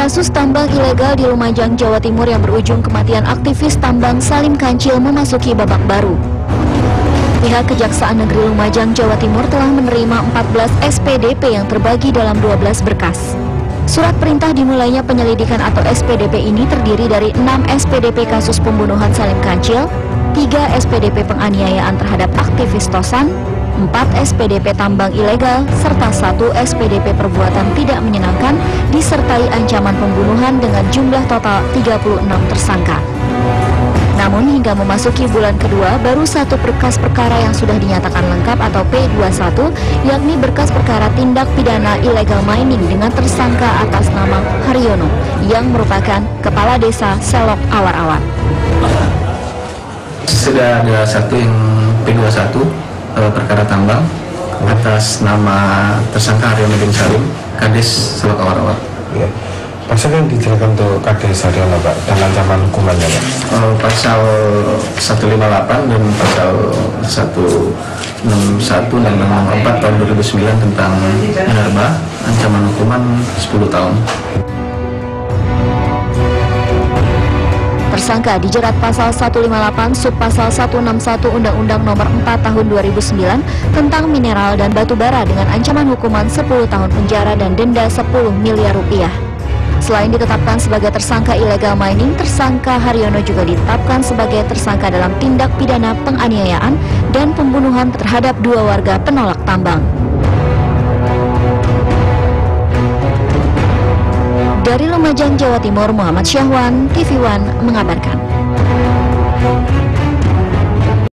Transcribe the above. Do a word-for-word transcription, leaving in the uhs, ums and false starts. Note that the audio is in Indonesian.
Kasus tambang ilegal di Lumajang, Jawa Timur yang berujung kematian aktivis tambang Salim Kancil memasuki babak baru. Pihak Kejaksaan Negeri Lumajang, Jawa Timur telah menerima empat belas S P D P yang terbagi dalam dua belas berkas. Surat perintah dimulainya penyelidikan atau S P D P ini terdiri dari enam S P D P kasus pembunuhan Salim Kancil, tiga S P D P penganiayaan terhadap aktivis Tosan, empat S P D P tambang ilegal, serta satu S P D P perbuatan tidak menyenangkan, disertai ancaman pembunuhan dengan jumlah total tiga puluh enam tersangka. Namun hingga memasuki bulan kedua, baru satu berkas perkara yang sudah dinyatakan lengkap atau P dua puluh satu, yakni berkas perkara tindak pidana illegal mining dengan tersangka atas nama Haryono, yang merupakan Kepala Desa Selok Awar-Awar. Sudah ada satu yang P dua puluh satu, perkara tambang atas nama tersangka Haryono bin Salim, Kades Selok Awar-Awar. Ya. Pasal yang dijelaskan untuk Kades Haryono, Pak, dan ancaman hukumannya, Pak? Oh, pasal seratus lima puluh delapan dan pasal seratus enam puluh satu dan nomor empat tahun dua ribu sembilan tentang minerba, ancaman hukuman sepuluh tahun. Tersangka dijerat pasal seratus lima puluh delapan subpasal seratus enam puluh satu Undang-Undang Nomor empat Tahun dua ribu sembilan tentang mineral dan batu bara dengan ancaman hukuman sepuluh tahun penjara dan denda sepuluh miliar rupiah. Selain ditetapkan sebagai tersangka illegal mining, tersangka Haryono juga ditetapkan sebagai tersangka dalam tindak pidana penganiayaan dan pembunuhan terhadap dua warga penolak tambang. Dari Lumajang, Jawa Timur, Muhammad Syahwan, T V One mengabarkan.